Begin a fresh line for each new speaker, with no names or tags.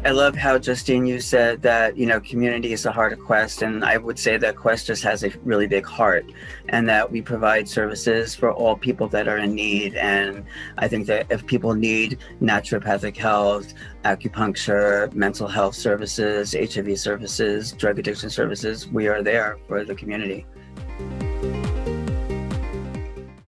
I love how, Justine, you said that, community is the heart of Quest. And I would say that Quest just has a really big heart, and that we provide services for all people that are in need. And I think that if people need naturopathic health, acupuncture, mental health services, HIV services, drug addiction services, we are there for the community.